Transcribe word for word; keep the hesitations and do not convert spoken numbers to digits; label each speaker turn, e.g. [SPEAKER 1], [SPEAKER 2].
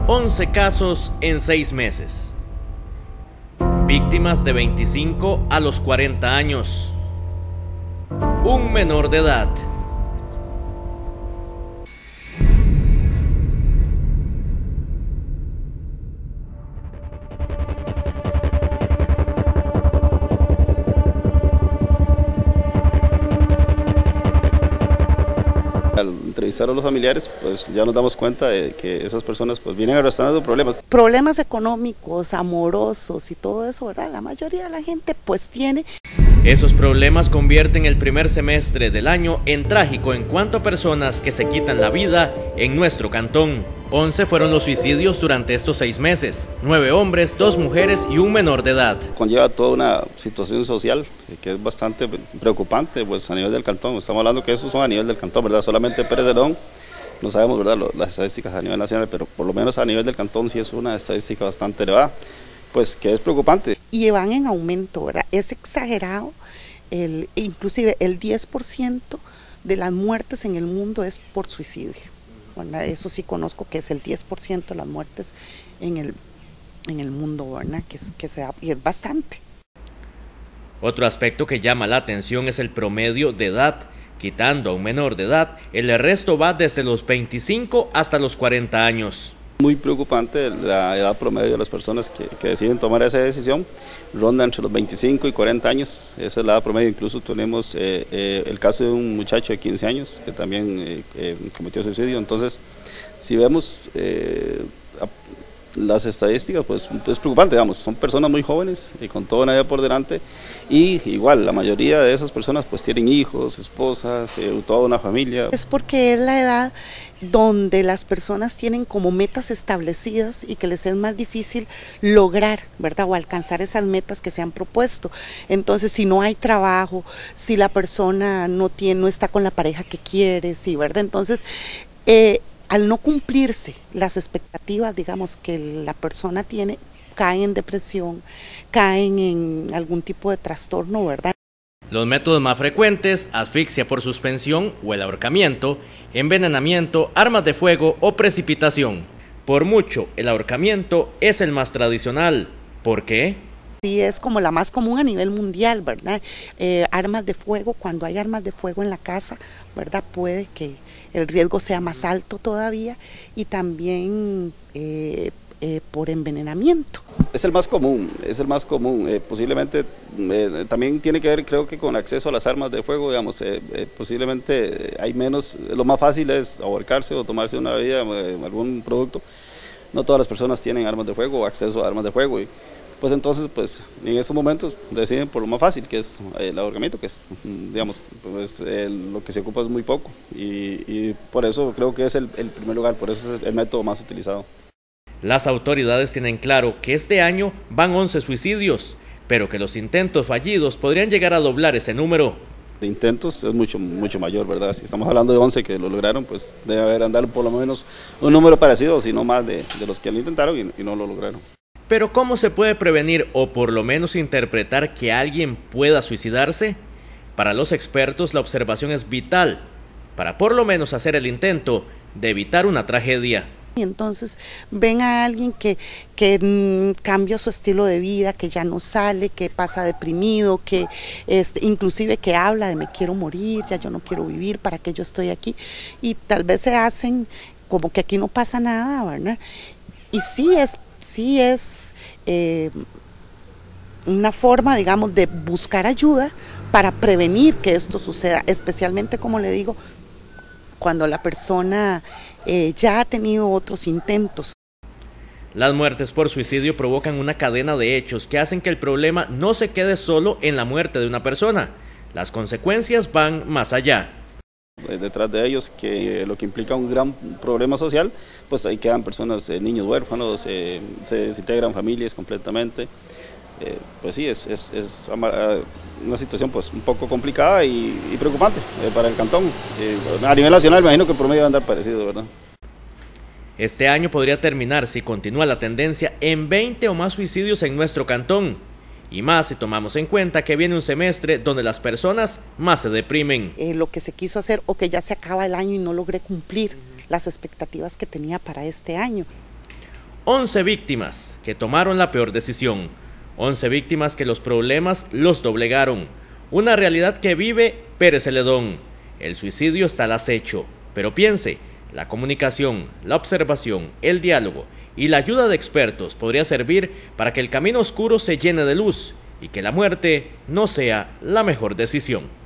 [SPEAKER 1] once casos en seis meses. Víctimas de veinticinco a los cuarenta años. Un menor de edad.
[SPEAKER 2] Al entrevistar a los familiares, pues ya nos damos cuenta de que esas personas pues vienen arrastrando problemas.
[SPEAKER 3] Problemas económicos, amorosos y todo eso, ¿verdad? La mayoría de la gente pues tiene.
[SPEAKER 1] Esos problemas convierten el primer semestre del año en trágico en cuanto a personas que se quitan la vida en nuestro cantón. once fueron los suicidios durante estos seis meses, nueve hombres, dos mujeres y un menor de edad.
[SPEAKER 2] Conlleva toda una situación social que es bastante preocupante pues a nivel del cantón. Estamos hablando que esos son a nivel del cantón, ¿verdad? Solamente Pérez de León, no sabemos, ¿verdad?, las estadísticas a nivel nacional, pero por lo menos a nivel del cantón sí es una estadística bastante elevada, pues que es preocupante.
[SPEAKER 3] Y van en aumento, ¿verdad? Es exagerado, el, inclusive el diez por ciento de las muertes en el mundo es por suicidio. Bueno, eso sí conozco que es el diez por ciento de las muertes en el, en el mundo, ¿verdad? Que, es, que sea, y es bastante.
[SPEAKER 1] Otro aspecto que llama la atención es el promedio de edad. Quitando a un menor de edad, el resto va desde los veinticinco hasta los cuarenta años.
[SPEAKER 2] Muy preocupante la edad promedio de las personas que, que deciden tomar esa decisión, ronda entre los veinticinco y cuarenta años, esa es la edad promedio. Incluso tenemos eh, eh, el caso de un muchacho de quince años que también eh, eh, cometió suicidio. Entonces, si vemos eh, las estadísticas, pues es preocupante, digamos, son personas muy jóvenes y con toda una vida por delante, y igual la mayoría de esas personas pues tienen hijos, esposas, eh, toda una familia.
[SPEAKER 3] Es porque es la edad donde las personas tienen como metas establecidas y que les es más difícil lograr, ¿verdad?, o alcanzar esas metas que se han propuesto. Entonces, si no hay trabajo, si la persona no tiene, no está con la pareja que quiere, sí, ¿verdad? Entonces, eh, al no cumplirse las expectativas, digamos, que la persona tiene, caen en depresión, caen en algún tipo de trastorno, ¿verdad?
[SPEAKER 1] Los métodos más frecuentes: asfixia por suspensión o el ahorcamiento, envenenamiento, armas de fuego o precipitación. Por mucho, el ahorcamiento es el más tradicional. ¿Por qué?
[SPEAKER 3] Sí, es como la más común a nivel mundial, ¿verdad? Eh, armas de fuego, cuando hay armas de fuego en la casa, ¿verdad?, puede que el riesgo sea más alto todavía, y también eh, eh, por envenenamiento.
[SPEAKER 2] Es el más común, es el más común, eh, posiblemente eh, también tiene que ver, creo que con acceso a las armas de fuego, digamos, eh, eh, posiblemente hay menos, lo más fácil es ahorcarse o tomarse una bebida, eh, algún producto. No todas las personas tienen armas de fuego o acceso a armas de fuego, y pues entonces pues en estos momentos deciden por lo más fácil, que es el ahorcamiento, que es, digamos, pues eh, lo que se ocupa es muy poco, y, y por eso creo que es el, el primer lugar, por eso es el método más utilizado.
[SPEAKER 1] Las autoridades tienen claro que este año van once suicidios, pero que los intentos fallidos podrían llegar a doblar ese número.
[SPEAKER 2] De intentos es mucho, mucho mayor, ¿verdad? Si estamos hablando de once que lo lograron, pues debe haber andar por lo menos un número parecido, si no más, de, de los que lo intentaron y, y no lo lograron.
[SPEAKER 1] Pero ¿cómo se puede prevenir o por lo menos interpretar que alguien pueda suicidarse? Para los expertos, la observación es vital para por lo menos hacer el intento de evitar una tragedia.
[SPEAKER 3] Y entonces ven a alguien que, que mmm, cambia su estilo de vida, que ya no sale, que pasa deprimido, que este, inclusive que habla de me quiero morir, ya yo no quiero vivir, ¿para qué yo estoy aquí? Y tal vez se hacen como que aquí no pasa nada, ¿verdad? Y sí es, sí es eh, una forma, digamos, de buscar ayuda para prevenir que esto suceda, especialmente, como le digo, cuando la persona eh, ya ha tenido otros intentos.
[SPEAKER 1] Las muertes por suicidio provocan una cadena de hechos que hacen que el problema no se quede solo en la muerte de una persona. Las consecuencias van más allá.
[SPEAKER 2] Detrás de ellos, que lo que implica un gran problema social, pues ahí quedan personas, eh, niños huérfanos, eh, se desintegran familias completamente. Eh, pues sí, es, es, es una situación pues un poco complicada y, y preocupante eh, para el cantón. Eh, a nivel nacional me imagino que el promedio va a andar parecido, ¿verdad?
[SPEAKER 1] Este año podría terminar, si continúa la tendencia, en veinte o más suicidios en nuestro cantón. Y más si tomamos en cuenta que viene un semestre donde las personas más se deprimen.
[SPEAKER 3] Eh, lo que se quiso hacer, o que ya se acaba el año y no logré cumplir las expectativas que tenía para este año.
[SPEAKER 1] once víctimas que tomaron la peor decisión. once víctimas que los problemas los doblegaron. Una realidad que vive Pérez Celedón. El suicidio está al acecho, pero piense, la comunicación, la observación, el diálogo y la ayuda de expertos podría servir para que el camino oscuro se llene de luz y que la muerte no sea la mejor decisión.